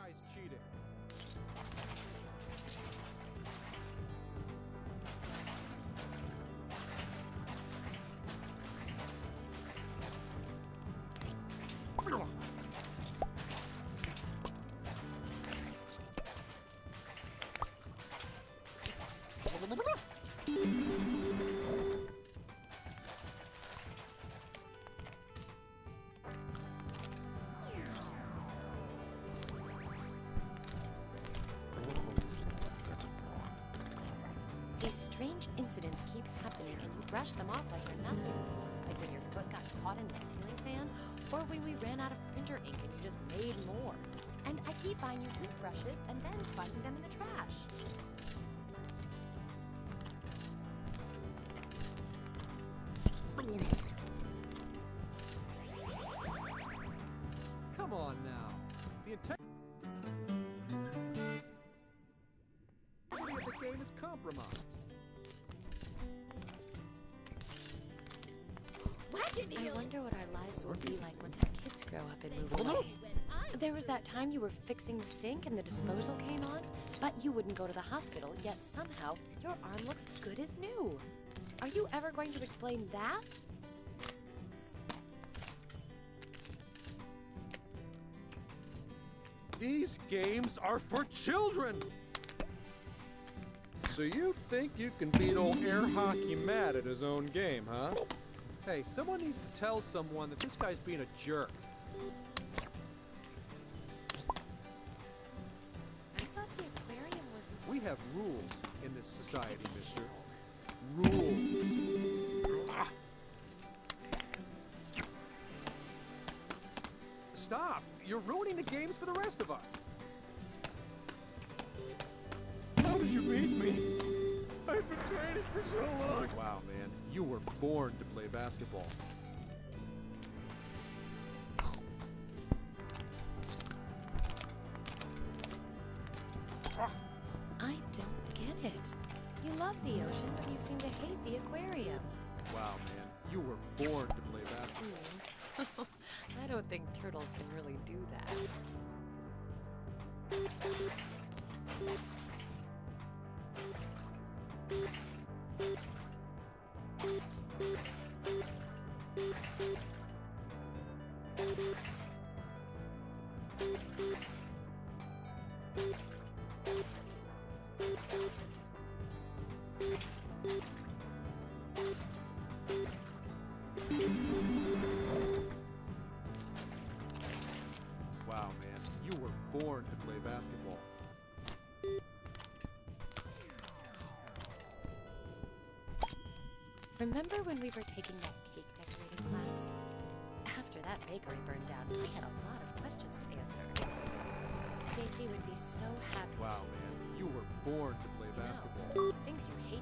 guy's cheating. These strange incidents keep happening and you brush them off like they're nothing. Like when your foot got caught in the ceiling fan, or when we ran out of printer ink and you just made more. And I keep buying you toothbrushes and then finding them in the trash. Come on now. The integrity of the game is compromised. I wonder what our lives will be like once our kids grow up and move away. There was that time you were fixing the sink and the disposal came on, but you wouldn't go to the hospital, yet somehow your arm looks good as new. Are you ever going to explain that? These games are for children! So you think you can beat old Air Hockey Matt at his own game, huh? Hey, someone needs to tell someone that this guy's being a jerk. I thought the aquarium was... We have rules in this society, mister. Rules. Ah. Stop! You're ruining the games for the rest of us. How did you beat me? I've been training for so long. Wow, man. You were born to play basketball. I don't get it. You love the ocean, but you seem to hate the aquarium. Wow, man. You were born to play basketball. I don't think turtles can really do that. Wow, man. You were born to play basketball. Remember when we were taking that cake decorating class? After that bakery burned down, we had a lot of questions to answer. Stacy would be so happy. Wow, she man. could see You were born to play you know, basketball. things you hate